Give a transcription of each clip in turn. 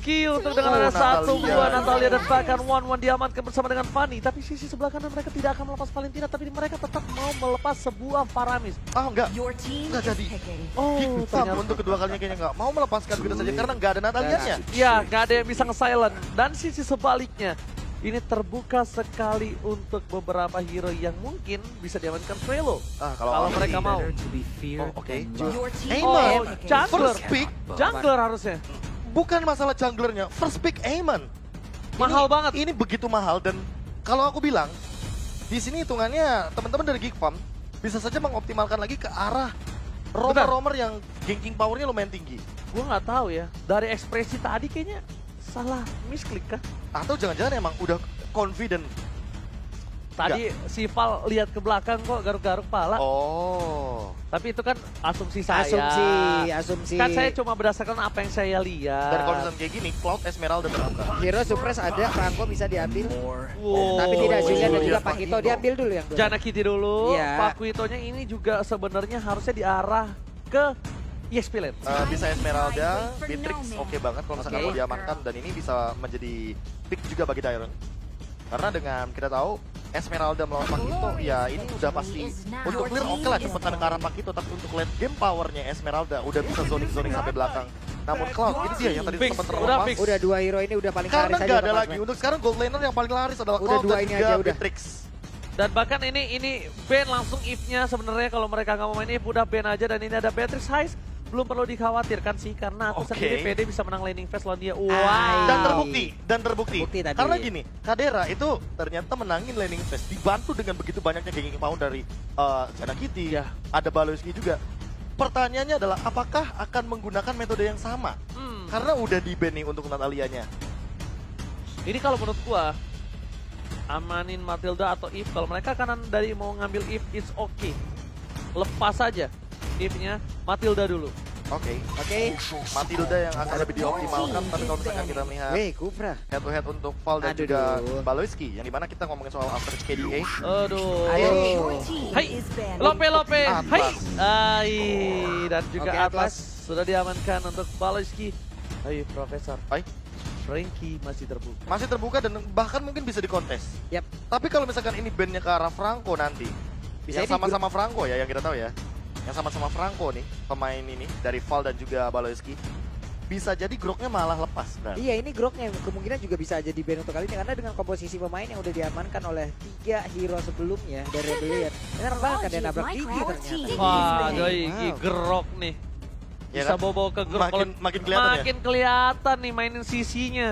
Baloyski untuk dengan ada satu buah Natalia dan bahkan One diamankan bersama dengan Fanny. Tapi sisi sebelah kanan mereka tidak akan melepas Valentina, tapi mereka tetap mau melepas sebuah Faramis. Enggak jadi. Hitam untuk kedua kalinya kayaknya nggak mau melepaskan begitu saja karena nggak ada Natalianya. Iya, nggak ada yang bisa nge-silent. Dan sisi sebaliknya, ini terbuka sekali untuk beberapa hero yang mungkin bisa diamankan Frelo. Kalau mereka mau. Oke. Jungler. First pick. Jungler harusnya. Bukan masalah junglernya, first pick Aemon. Mahal banget. Ini begitu mahal dan kalau aku bilang di sini hitungannya teman-teman dari Geek Farm bisa saja mengoptimalkan lagi ke arah romer-romer yang ganking powernya lumayan tinggi. Gue nggak tahu ya. Dari ekspresi tadi kayaknya salah misklik kah? Atau jangan-jangan emang udah confident. Tadi si Val lihat ke belakang kok garuk-garuk pala. Oh. Tapi itu kan asumsi saya. Asumsi. Kan saya cuma berdasarkan apa yang saya lihat. Dan kalau misalnya kayak gini, Cloud Esmeralda terbuka. Hero Suppress ada, Franco bisa diambil. Wow. Tapi tidak Julian dan juga Pakito diambil dulu yang dulu. Jana Kitty dulu. Iya. Pakitonya ini juga sebenarnya harusnya diarah ke EXP Lane. Bisa Esmeralda, Beatrix oke banget kalau misalkan mau diamankan. Dan ini bisa menjadi pick juga bagi Dairon. Karena dengan kita tahu Esmeralda melawan Pakito, ya ini udah pasti. Untuk clear oke lah cepetan ke arah Pakito, tapi untuk late game powernya Esmeralda udah bisa zoning-zoning sampai belakang. Namun Cloud, ini dia yang tadi sempat terlepas. Udah dua hero ini udah paling Karena laris nggak aja ada lagi. Untuk sekarang gold laner yang paling laris adalah Cloud dua dan ini juga aja udah. Beatrix. Dan bahkan ini ban langsung if-nya sebenarnya kalau mereka nggak mau main if udah ban aja. Dan ini ada Beatrix Heist. Belum perlu dikhawatirkan sih karena aku sendiri PD bisa menang laning phase lawan dia. Wow. Dan terbukti. Tadi. Karena gini, Kadera itu ternyata menangin laning phase dibantu dengan begitu banyaknya ganking power dari Jana Kitty, ada Baloyski juga. Pertanyaannya adalah apakah akan menggunakan metode yang sama? Karena udah di-ban nih untuk Natalianya. Ini kalau menurut gua amanin Matilda atau Eve, kalau mereka kanan dari mau ngambil Eve, it's okay. Lepas aja Eve-nya Matilda dulu. Oke. Matilda yang akan lebih dioptimalkan, tapi kalau misalkan kita melihat Kufra head to head untuk Val dan juga Baloyski, yang dimana kita ngomongin soal after KDA. Aduh. Hai, Lope. Hai. Dan juga Atlas sudah diamankan untuk Baloyski. Hai, Profesor. Hai. Frankie masih terbuka. Masih terbuka dan bahkan mungkin bisa dikontes. Yap. Tapi kalau misalkan ini bandnya ke arah Franco nanti, bisa sama-sama Franco ya yang kita tahu ya. Yang sama-sama Franco nih, pemain ini dari Val dan juga Baloyski. Bisa jadi Groknya malah lepas. Iya, ini Groknya kemungkinan juga bisa jadi ban untuk kali ini karena dengan komposisi pemain yang udah diamankan oleh 3 hero sebelumnya dari Rebellion. Benar banget kan dia nabrak Gigi ternyata. Wah, Gigi Grok nih. Ya Bisa kan? bawa ke Grok makin kelihatan ya? Makin kelihatan nih mainin sisinya.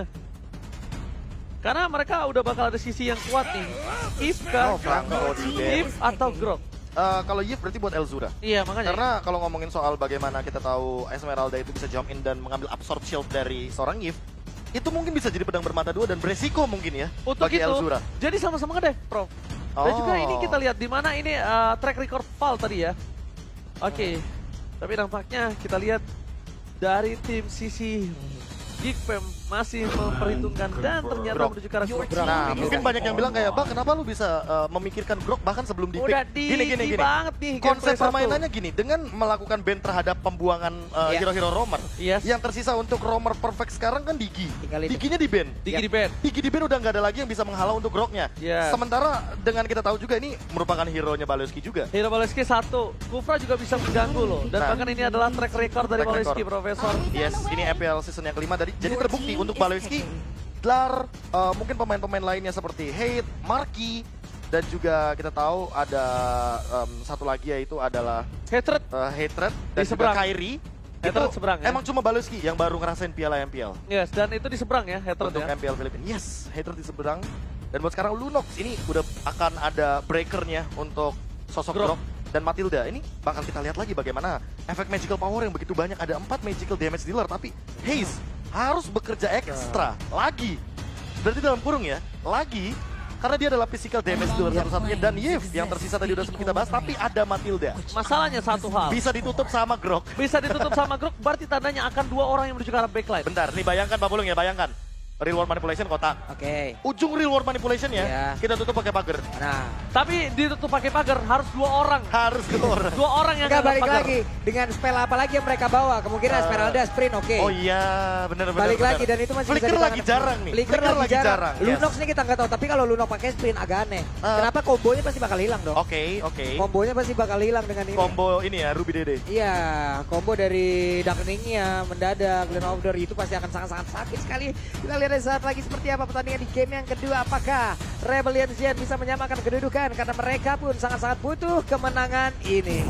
Karena mereka udah bakal ada sisi yang kuat nih. If kan? If atau Grok? Kalau Yves berarti buat Elzura. Iya, makanya. Karena kalau ngomongin soal bagaimana kita tahu Esmeralda itu bisa jump in dan mengambil absorb shield dari seorang Yves, itu mungkin bisa jadi pedang bermata dua dan beresiko mungkin ya untuk bagi itu, Elzura. Jadi sama-sama ngedeh, Prof. Dan juga ini kita lihat di mana ini track record Val tadi ya. Oke. Tapi nampaknya kita lihat dari tim sisi Geekfam masih memperhitungkan dan ternyata Grok menuju ke arah Grok. Nah, mungkin banyak yang bilang kayak, "Bang, kenapa lu bisa memikirkan Grok bahkan sebelum di-pick?" Udah Gini. banget nih. Konsep permainannya gini, dengan melakukan ban terhadap pembuangan hero-hero roamer, yang tersisa untuk roamer perfect sekarang kan Digi. Diginya di-ban. Digi di-ban udah nggak ada lagi yang bisa menghalau untuk Groknya. Sementara dengan kita tahu juga ini merupakan hero-nya Baloyski juga. Hero Baloyski 1, Kufra juga bisa mengganggu loh. Dan bahkan ini adalah track record dari Baloyski, Profesor. Yes, ini FPL season yang kelima dari. Jadi terbukti untuk Baloyski, Glar, mungkin pemain-pemain lainnya seperti Hate, Marky, dan juga kita tahu ada satu lagi yaitu adalah Hatred dan juga Kairi. Itu seberang, emang cuma Baloyski yang baru ngerasain piala MPL. Yes, dan itu di seberang ya, Hatred untuk MPL Filipina. Yes, Hatred di seberang. Dan buat sekarang Lunox ini udah akan ada breakernya untuk sosok Grok dan Matilda. Ini bakal kita lihat lagi bagaimana efek magical power yang begitu banyak. Ada 4 magical damage dealer, tapi Haze harus bekerja ekstra lagi. Berarti dalam kurung ya, lagi. Karena dia adalah physical damage dealer satu-satunya. Dan Yves yang tersisa tadi udah sempat kita bahas, tapi ada Matilda. Masalahnya satu hal. Bisa ditutup sama Grok. Bisa ditutup sama Grok, berarti tandanya akan 2 orang yang menuju ke arah backline. Bentar, nih bayangkan Pak Pulung ya, bayangkan. Real World Manipulation kotak. Oke. Ujung Real World Manipulation ya, Iya. kita tutup pakai pagar. Nah, Tapi ditutup pakai pagar harus 2 orang. Harus keluar. 2 orang yang enggak angkat balik pagar. lagi dengan spell apa lagi yang mereka bawa? Kemungkinan Esmeralda sprint, oke. Oh iya, benar-benar. Balik lagi dan itu masih Flicker bisa lagi jarang nih. Flicker lagi jarang. yes. Lunox nih kita nggak tahu, tapi kalau Lunox pakai sprint agak aneh. Kenapa kombonya pasti bakal hilang dong? Oke. Kombonya pasti bakal hilang dengan ini. Combo ini ya, Ruby Dede. Iya, combo dari Darkeningnya mendadak, Glen of the itu pasti akan sangat-sangat sakit sekali. Kita lihat saat lagi seperti apa pertandingan di game yang kedua. Apakah Rebellion Zion bisa menyamakan kedudukan? Karena mereka pun sangat-sangat butuh kemenangan ini.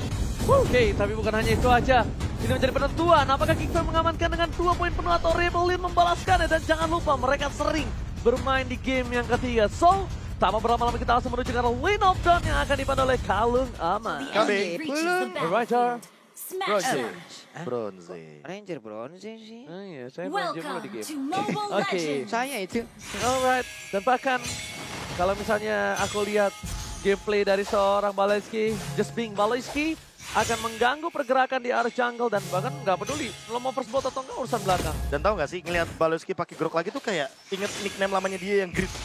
Oke, tapi bukan hanya itu aja. Ini menjadi penentuan. Apakah Geekfam mengamankan dengan 2 poin penuh atau Rebellion membalaskannya? Dan jangan lupa mereka sering bermain di game yang ketiga. So, tak mau berlama-lama kita langsung menuju ke arah Lane of Dawn yang akan dipandu oleh Kalung Aman. KB. Ranger. Bronze. Bronze. Ranger bronze sih. Oh iya, saya main game dulu di game. Mobile Oke. Legends. Saya itu. Alright, dan bahkan kalau misalnya aku lihat gameplay dari seorang Baleski, Just Being Baleski akan mengganggu pergerakan di arah jungle dan bahkan nggak peduli lo mau first blood atau enggak urusan belakang. Dan tahu nggak sih, ngelihat Baleski pakai grok lagi tuh kayak inget nickname lamanya dia yang grit.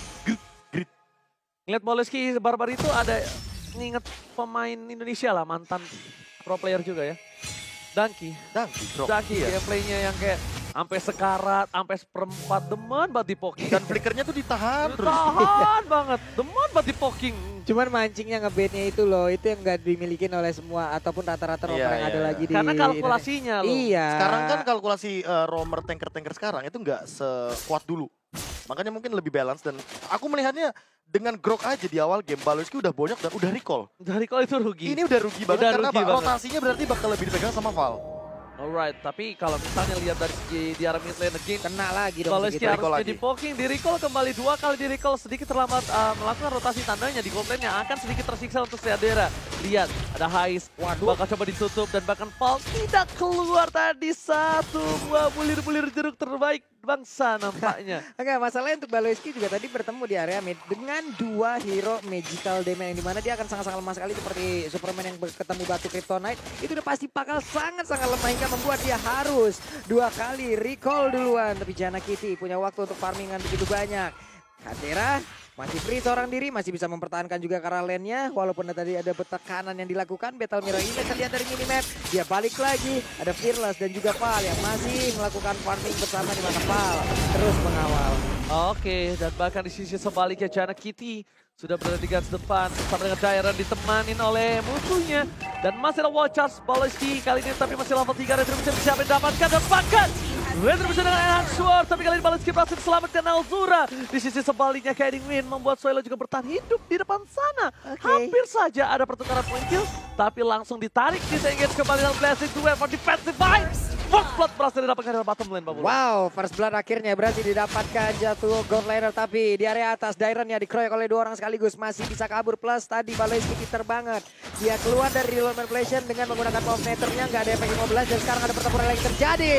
Ngeliat Baleski barbar itu ada nginget pemain Indonesia lah, mantan pro player juga ya. Dangki Grok. ya. Gameplaynya yang kayak sampai sekarat, sampai seperempat, demen banget di poking. Dan flickernya tuh ditahan terus. Tahan banget, demen banget di poking. Cuman mancingnya ngebaitnya itu loh, itu yang nggak dimiliki oleh semua ataupun rata-rata romer yang ada lagi di Karena kalkulasinya loh. Iya. Sekarang kan kalkulasi romer tanker-tanker sekarang itu nggak sekuat dulu. Makanya mungkin lebih balance dan aku melihatnya dengan grok aja di awal game Baleski udah banyak dan udah recall. Dari kalau itu rugi. Ini udah rugi banget Udah karena rugi banget. rotasinya berarti bakal lebih dipegang sama Val. Alright, tapi kalau misalnya lihat dari segi di arah mid lane again, kena lagi dong Baleski segitu. recall harus lagi. di poking, di recall kembali 2 kali di recall, sedikit terlambat melakukan rotasi tandanya di gold lane yang akan sedikit tersiksa untuk Seadera. Lihat, ada Hais, bakal coba ditutup dan bahkan Val tidak keluar tadi satu buah bulir-bulir jeruk terbaik bangsa nampaknya. Enggak, masalahnya untuk Baleski juga tadi bertemu di area mid dengan 2 hero magical damage yang dimana dia akan sangat-sangat lemah sekali seperti Superman yang ketemu batu Kryptonite. Itu udah pasti bakal sangat-sangat lemah hingga membuat dia harus 2 kali recall duluan. Tapi Jana Kitty punya waktu untuk farmingan begitu banyak. Hadera masih free seorang diri, masih bisa mempertahankan juga karena lane-nya. Walaupun tadi ada tekanan yang dilakukan, Battle Mirror ini kita lihat dari minimap. Dia balik lagi, ada Fearless dan juga Val yang masih melakukan farming bersama di mana Val terus mengawal. Oke, dan bahkan di sisi sebaliknya Jana Kitty sudah berada di garis depan bersama dengan Dairon ditemanin oleh musuhnya. Dan masih ada Watchers Baleski kali ini tapi masih level 3 Retribution siapa yang dapatkan dan bahkan Retribution dengan Enhanced Sword tapi kali ini Baleski berhasil selamatkan Alzura. Di sisi sebaliknya Kidding Win membuat Suelo juga bertahan hidup di depan sana. Hampir saja ada pertukaran point kill tapi langsung ditarik di engage kembali dalam Blessing Duel for defensive fight. First Blood berhasil didapatkan dari bottom lane, Pak Bulu. Wow, First Blood akhirnya berhasil didapatkan jatuh gold laner tapi di area atas Dairon ya dikeroyok oleh 2 orang sekaligus masih bisa kabur plus tadi Baleski pinter banget. Dia keluar dari Real Manipulation dengan menggunakan Power Meter-nya nggak ada efek 15 dan sekarang ada pertempuran lagi terjadi.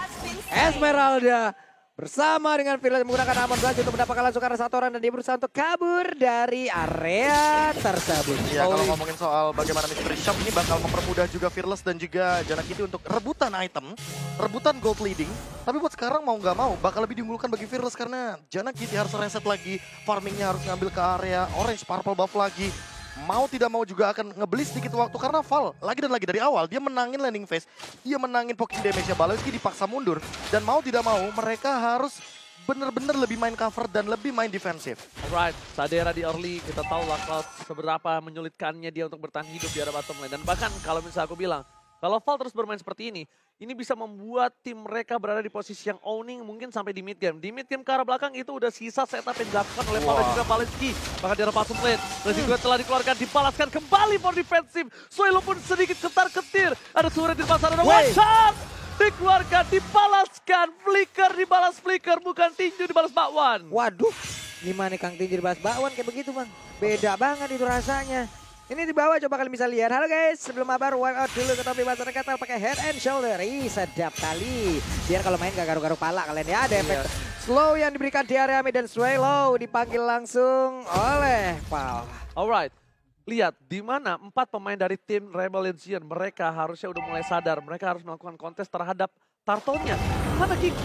Esmeralda bersama dengan Fearless menggunakan Amon Blast untuk mendapatkan langsung karena 1 orang dan dia berusaha untuk kabur dari area tersebut. Ya kalau ngomongin soal bagaimana Mystery Shop ini bakal mempermudah juga Fearless dan juga Jana Kitty untuk rebutan item, rebutan gold leading. Tapi buat sekarang mau nggak mau bakal lebih diunggulkan bagi Fearless karena Jana Kitty harus reset lagi, farmingnya harus ngambil ke area orange purple buff lagi. Mau tidak mau juga akan ngebeli sedikit waktu karena Val lagi dan lagi dari awal dia menangin landing phase, dia menangin poking damage-nya Baleski dipaksa mundur dan mau tidak mau mereka harus bener-bener lebih main cover dan lebih main defensif. Alright, Seadera di early kita tahu lah Cloud seberapa menyulitkannya dia untuk bertahan hidup di area bottom lane dan bahkan kalau misalnya aku bilang kalau Val terus bermain seperti ini bisa membuat tim mereka berada di posisi yang owning mungkin sampai di mid game. Di mid game ke arah belakang itu udah sisa setup yang dilakukan oleh Val dan juga Baleski. Bahkan di arah bottom lane, Baleski juga telah dikeluarkan, dibalaskan kembali for defensive. Suelo pun sedikit ketar-ketir. Ada Suret di pasar, ada one shot! Dikeluarkan, dibalaskan, flicker dibalas flicker, bukan tinju dibalas bakwan. Waduh, gimana Kang Tinju dibahas bakwan kayak begitu Bang? Beda banget itu rasanya. Ini di bawah coba kalian bisa lihat. Halo guys, sebelum mabar wipe out dulu ke topi Master Katal pakai head and shoulder. Ih, sedap kali. Biar kalau main gak garuk-garuk pala kalian ya. Ada efek slow yang diberikan di area mid dan Swallow dipanggil langsung oleh Val. Alright, lihat di mana 4 pemain dari tim Rebellion Zion mereka harusnya udah mulai sadar. Mereka harus melakukan kontes terhadap Tartonnya. Mana Geekfam?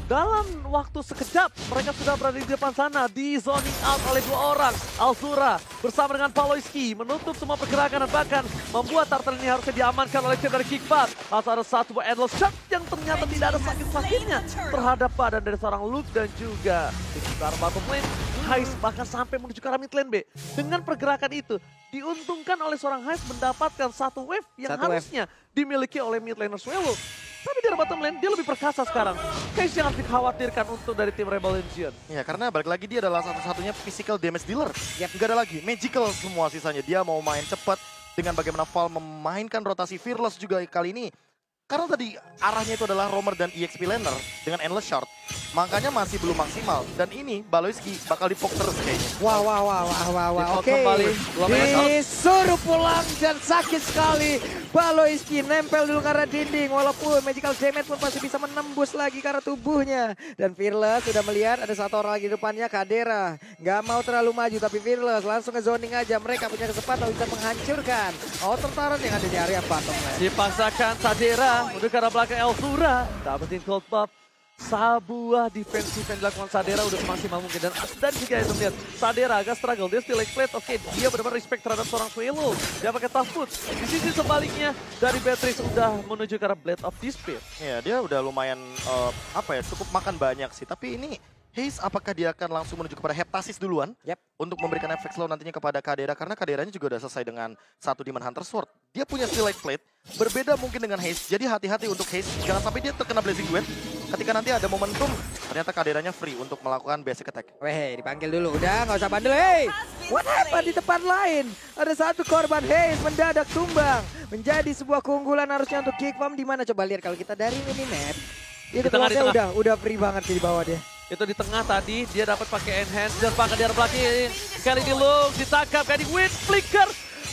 Dalam waktu sekejap, mereka sudah berada di depan sana, di zoning out oleh 2 orang. Alzura bersama dengan Paloyski menutup semua pergerakan dan bahkan membuat Turtle ini harusnya diamankan oleh tim dari Kickbad. Lalu ada satu buah endless shot yang ternyata tidak ada sakit-sakitnya terhadap badan dari seorang Luke dan juga di sekitar bottom lane. Heist bahkan sampai menuju ke arah mid lane B. Dengan pergerakan itu, diuntungkan oleh seorang Heist mendapatkan satu wave yang harusnya dimiliki oleh mid laner Swallow. Tapi di bottom lane dia lebih perkasa sekarang. Case yang harus dikhawatirkan untuk dari tim Rebel Legion. Ya karena balik lagi dia adalah satu-satunya physical damage dealer. Nggak ada lagi, magical semua sisanya. Dia mau main cepat dengan bagaimana Val memainkan rotasi Fearless juga kali ini. Karena tadi arahnya itu adalah Roamer dan EXP laner dengan Endless Shard. Makanya masih belum maksimal. Dan ini Baloyski bakal dipok terus kayaknya. Wah. Oke. Disuruh pulang dan sakit sekali. Baloyski nempel dulu karena dinding. Walaupun magical damage pun masih bisa menembus lagi karena tubuhnya. Dan Fearless sudah melihat ada satu orang lagi di depannya, Kadera. Nggak mau terlalu maju tapi Fearless langsung ke zoning aja. Mereka punya kesempatan bisa menghancurkan outer turret yang ada di area bottom lane. Dipaksakan Sadera udah ke arah belakang Elzura. Dapetin cold buff. Sebuah defensif yang dilakukan Sadera udah semaksimal mungkin. Dan jika itu lihat Sadera agak struggle, dia still like plate. Oke, dia benar-benar respect terhadap seorang Swallow. Dia pakai tough foot. Di sisi sebaliknya dari Beatrice udah menuju ke arah Blade of Despair. Ya dia udah lumayan cukup makan banyak sih. Tapi ini Haze apakah dia akan langsung menuju kepada Heptasis duluan? Untuk memberikan efek slow nantinya kepada Kadera. Karena Kaderanya juga udah selesai dengan satu Demon Hunter Sword. Dia punya still like plate. Berbeda mungkin dengan Haze. Jadi hati-hati untuk Haze. Jangan sampai dia terkena Blazing Duet. Ketika nanti ada momentum, ternyata Kaderanya free untuk melakukan basic attack. Weh, dipanggil dulu. Udah, nggak usah bandel. Hey, what happened di depan lain? Ada satu korban Haze mendadak tumbang. Menjadi sebuah keunggulan harusnya untuk Kickbomb. Di mana coba lihat kalau kita dari minimap. Itu keluarnya udah free banget sih di bawah dia. Itu di tengah tadi, dia dapat pakai enhance dan bahkan dia belakang. Kali ini Luke ditangkap, kayak di wind flicker.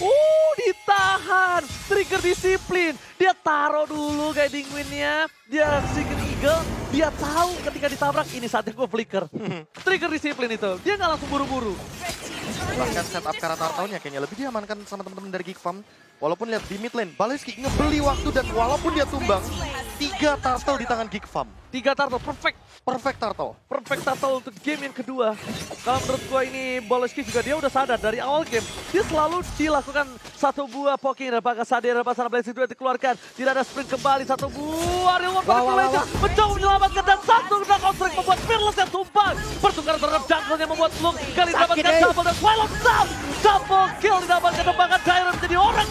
Ditahan. Trigger disiplin. Dia taruh dulu guiding windnya. Dia Seeking Eagle. Dia tahu ketika ditabrak ini saatnya gue flicker. Trigger disiplin itu. Dia nggak langsung buru-buru. Bahkan setup Turtle-nya kayaknya lebih diamankan sama teman-teman dari Geekfarm. Walaupun lihat di mid lane, Baloyski ngebeli waktu dan walaupun dia tumbang, 3 Turtle di tangan Geekfarm. 3 Turtle, perfect. Perfect Turtle. Perfect Turtle untuk game yang kedua. Kalau menurut gue ini Baloyski juga dia udah sadar dari awal game. Dia selalu dilakukan satu buah poking dan bakal Sadera pasal Blazing Duet dikeluarkan. Tidak ada sprint kembali, satu buah Real One mencoba menyelamatkan dan satu knockout strike membuat Fearless yang tumbang. Pertukaran terhadap jungle yang membuat Luke kali didapatkan double dan Swallow double kill didapatkan dan bahkan Tyron menjadi orang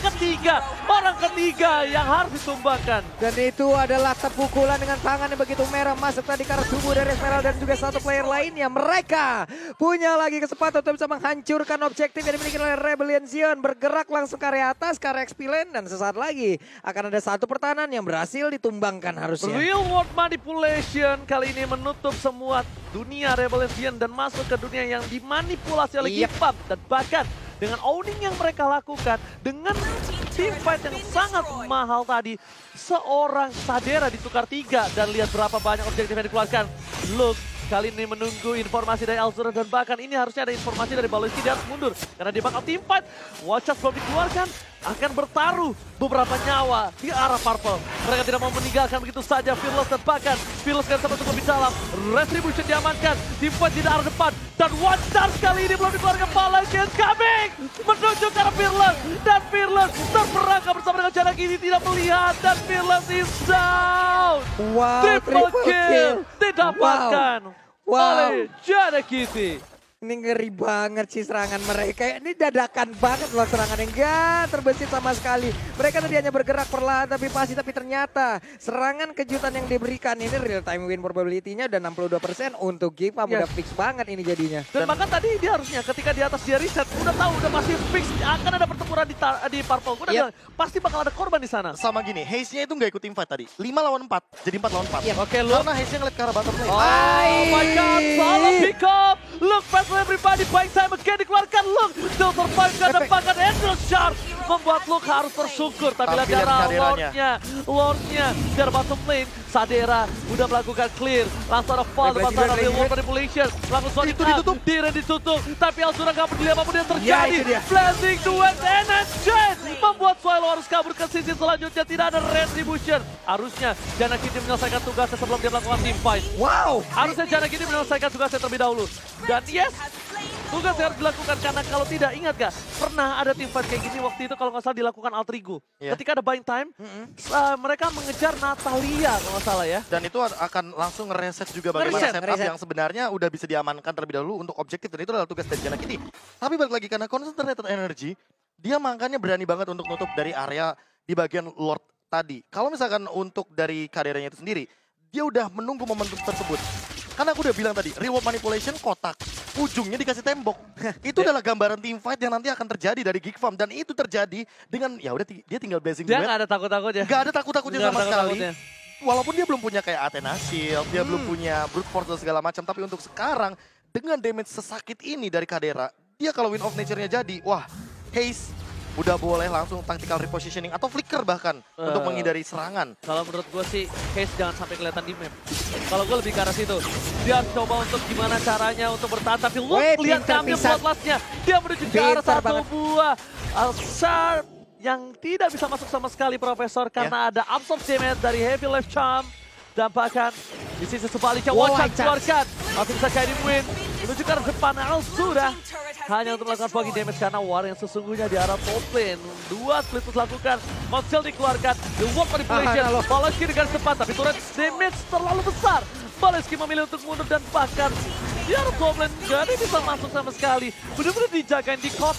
ketiga yang harus ditumbangkan. Dan itu adalah pukulan dengan tangan yang begitu merah masuk tadi ke arah tubuh dari Esmeralda dan juga satu player lainnya. Mereka punya lagi kesempatan untuk bisa menghancurkan objektif yang dimiliki oleh Rebel Legion. Bergerak langsung ke area atas, ke area XP lane dan sesaat lagi akan ada satu pertahanan yang berhasil ditumbangkan harusnya. Real world manipulation kali ini menutup semua dunia Rebel Legion dan masuk ke dunia yang dimanipulasi oleh Geekfarm. Dan bahkan dengan owning yang mereka lakukan, dengan team fight yang sangat mahal tadi, seorang Sadera ditukar 3 dan lihat berapa banyak objektif yang dikeluarkan. Luke kali ini menunggu informasi dari Alzura dan bahkan ini harusnya ada informasi dari Baloyski, dia harus mundur karena dia bakal team fight. Watch out belum dikeluarkan, akan bertaruh beberapa nyawa di arah Purple. Mereka tidak mau meninggalkan begitu saja Fearless dan bahkan Fearless kan sempat lebih dalam. Retribution diamankan, team fight di arah depan dan One Charge kali ini belum dikeluarkan. Baloyski coming menuju ke arah Fearless dan Fearless terperangkap bersama dengan jarak ini tidak melihat dan Fearless is down. Wow, triple kill didapatkan oleh Janakity. Ini ngeri banget sih serangan mereka. Ini dadakan banget loh serangan yang gak terbesit sama sekali. Mereka tadi hanya bergerak perlahan tapi pasti. Tapi ternyata serangan kejutan yang diberikan ini real time win probability-nya udah 62% untuk Geekfarm. Udah fix banget ini jadinya. Dan bahkan tadi dia harusnya ketika di atas dia reset udah tahu udah pasti fix akan ada pertempuran di Purple. Udah bilang, pasti bakal ada korban di sana. Sama gini, Haze-nya itu nggak ikut team fight tadi. 5 lawan 4, jadi 4 lawan 4. Oke, Luke. Karena Haze-nya ngeliat ke arah bottom lane. Oh my god, salah pick up. Look, fast everybody, buying time again dikeluarkan Luke. Still survive karena bahkan Endless Shard. membuat Luke harus bersyukur. Tapi lihat lihat darah Kaderanya. Lordnya dari bottom lane. Sadera udah melakukan clear. Langsung ada fall depan sana, real world manipulation. Langsung Sonic Ditutup. Dira ditutup. Tapi Azura gak peduli apapun yang Ya, terjadi. itu dia. Blazing Duet Energy membuat Swallow harus kabur ke sisi selanjutnya. Tidak ada retribution. Harusnya Jana Kitty menyelesaikan tugasnya sebelum dia melakukan team fight. Wow. Harusnya Jana Kitty menyelesaikan tugasnya terlebih dahulu. Dan yes, tugas yang harus dilakukan karena kalau tidak, ingat gak? Pernah ada team fight kayak gini waktu itu kalau nggak salah dilakukan Altrigo. Iya. Ketika ada buying time, mereka mengejar Natalia kalau nggak salah ya. Dan itu akan langsung ngereset juga bagaimana Ngereset, setup yang sebenarnya udah bisa diamankan terlebih dahulu untuk objektif. Dan itu adalah tugas dari Jana Kitty. Tapi balik lagi karena concentrated energy, dia makanya berani banget untuk nutup dari area di bagian Lord tadi. Kalau misalkan untuk dari kaderanya itu sendiri, dia udah menunggu momentum tersebut. Karena aku udah bilang tadi, reward manipulation kotak, ujungnya dikasih tembok. Itu adalah gambaran team fight yang nanti akan terjadi dari Geek Farm. Dan itu terjadi dengan, ya udah dia tinggal Blazing Dia Duet. nggak ada takut-takutnya. Gak ada takut-takutnya Nggak sama ada sekali. takut-takutnya. Walaupun dia belum punya kayak Athena Shield, dia belum punya Brute Force dan segala macam. Tapi untuk sekarang, dengan damage sesakit ini dari Kadera, dia kalau Wind of Nature-nya jadi, wah, Haze udah boleh langsung tactical repositioning atau flicker bahkan untuk menghindari serangan. Kalau menurut gue sih, Haze jangan sampai kelihatan di map. Kalau gue lebih ke arah situ. Dia harus coba untuk gimana caranya untuk bertahan. Tapi lu lihat pintar ambil pisan. slot-slotnya. Dia menuju ke arah Pintar satu banget. buah. Sharp yang tidak bisa masuk sama sekali Profesor. Karena ada absorb damage dari Heavy Left Charm. Dan bahkan di sisi sebaliknya Wall Watch Charge. keluarkan. Masih bisa Kairi Win. Menuju ke arah depan sudah. Hanya untuk melakukan fogging damage karena war yang sesungguhnya di arah top lane. Dua split terus lakukan. Monsil dikeluarkan. The Warp Manipulation. Baleski di garis depan tapi turret damage terlalu besar. Baleski memilih untuk mundur dan bahkan di arah top lane gak bisa masuk sama sekali. Benar-benar dijagain,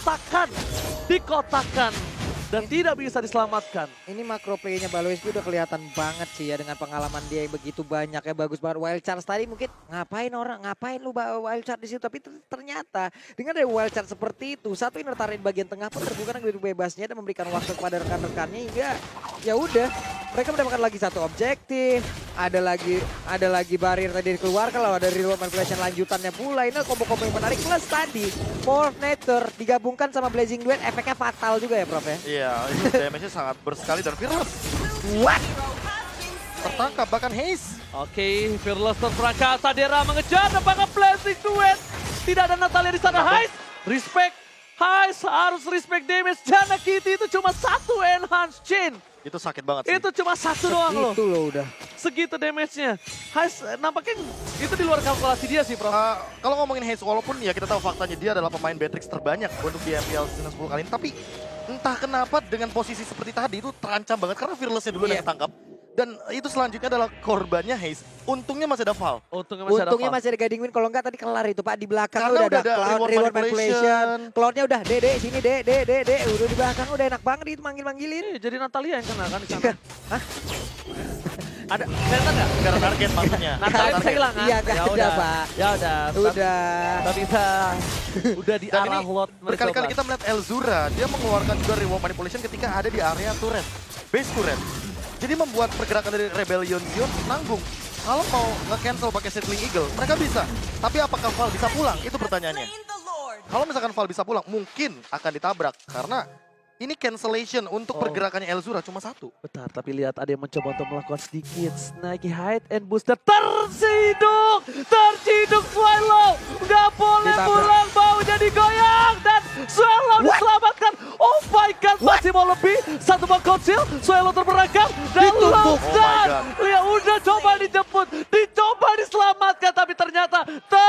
dikotakan. Dan tidak bisa diselamatkan. Ini makro play-nya Baloeski udah kelihatan banget sih ya dengan pengalaman dia yang begitu banyak ya, bagus banget. Wild Charge tadi mungkin ngapain lu bawa Wild Charge di situ, tapi ternyata dengan ada Wild Charge seperti itu, satu inner turret bagian tengah pun terbuka dengan bebasnya dan memberikan waktu kepada rekan-rekannya hingga ya udah mereka mendapatkan lagi satu objektif. Ada lagi barrier tadi dikeluarkan, lalu ada reward manipulation lanjutannya pula. Ini combo-combo yang menarik plus tadi Wolf Nature digabungkan sama Blazing Duet efeknya fatal juga ya Prof ya. Iya, itu damage-nya sangat bersekali dan Fearless What? tertangkap bahkan Haze. Oke, Fearless terperangkap. Sadera mengejar apakah Blazing Duet. Tidak ada Natalia di sana. Hais, respect. Hais harus respect damage. Jana Kitty itu cuma satu enhance chain. Itu sakit banget sih. Itu cuma satu doang loh. Itu loh udah. Segitu damage-nya. Hais nampaknya itu di luar kalkulasi dia sih, Prof. Kalau ngomongin Haze, walaupun ya kita tahu faktanya dia adalah pemain Beatrix terbanyak untuk di MPL season 10 kali ini. Tapi entah kenapa dengan posisi seperti tadi itu terancam banget karena Fearless-nya dulu yang ketangkap. Dan itu selanjutnya adalah korbannya Haze. Untungnya masih ada Val. Untungnya Masih ada Guiding Wind, kalau enggak tadi kelar itu Pak. Di belakang Karena udah udah ada ada Cloud Reward Manipulation. Cloudnya udah, Dek, sini Dek. Udah di belakang udah enak banget itu manggil-manggilin. jadi Natalia yang kena kan di sana. Hah? Ada kelihatan nggak? Gara target maksudnya. Natalia bisa hilang kan? Iya, nggak Ya ada, udah, Pak. Ya udah. Udah. Tapi udah di Dan arah ini lot. berkali-kali kita melihat Elzura, dia mengeluarkan juga reward manipulation ketika ada di area turret, base turret. Jadi membuat pergerakan dari Rebellion Zion nanggung. Kalau mau nge-cancel pakai Settling Eagle, mereka bisa. Tapi apakah Val bisa pulang? Itu pertanyaannya. Kalau misalkan Val bisa pulang, mungkin akan ditabrak. Karena ini cancellation untuk pergerakannya Elzura cuma satu. Bentar, tapi lihat ada yang mencoba untuk melakukan sedikit snacky hide and booster. Terciduk Swallow. Nggak boleh pulang, baunya digoyang. Dan Swallow diselamatkan. Oh my god, masih mau lebih. Satu bang kecil, Swallow terperangkap. Dan Luksan. Lihat udah coba dijemput, dicoba diselamatkan. Tapi ternyata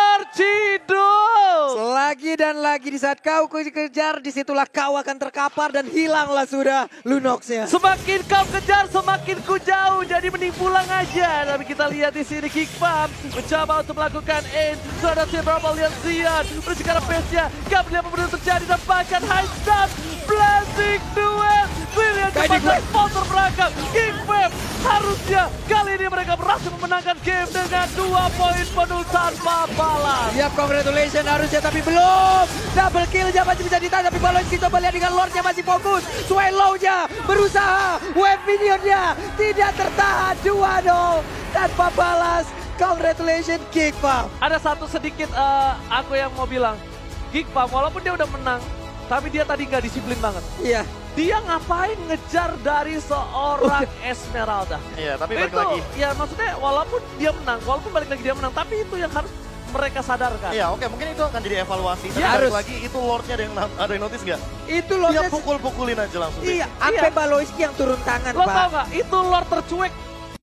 terciduk. Lagi dan lagi di saat kau kejar, disitulah kau akan terkapar dan hilanglah sudah Lunox-nya. Semakin kau kejar, semakin ku jauh. Jadi mending pulang aja. Tapi kita lihat di sini Geek Farm mencoba untuk melakukan aim. Sudah ada berapa lihat Zion. Menuju ke arah base-nya. Gak boleh apa benar terjadi. Dan bahkan high start. Blazing Duet. William cepat dan sponsor berangkat. Geek Farm harusnya kali ini mereka berhasil memenangkan game dengan 2 poin penuh tanpa balas. Siap, congratulations harusnya tapi belum. Double kill-nya masih bisa ditahan tapi Baloeski coba lihat dengan Lord-nya masih fokus. Swallow-nya berusaha. Wave Minion-nya tidak tertahan. 2-0 tanpa balas. Congratulations Geek Farm. Ada satu sedikit aku yang mau bilang. Geek Farm walaupun dia udah menang, tapi dia tadi nggak disiplin banget. Iya. Dia ngapain ngejar dari seorang Esmeralda? Iya, tapi balik Itu, lagi. ya maksudnya walaupun dia menang, walaupun balik lagi dia menang, tapi itu yang harus mereka sadarkan. Iya, oke, mungkin itu akan jadi evaluasi. Tapi Ya, balik harus. lagi, itu Lordnya ada yang notice nggak? Itu Dia Lordnya, pukul-pukulin aja langsung. iya, Basic. sampai Baloiski yang turun tangan, Lo Pak. tau gak, itu Lord tercuek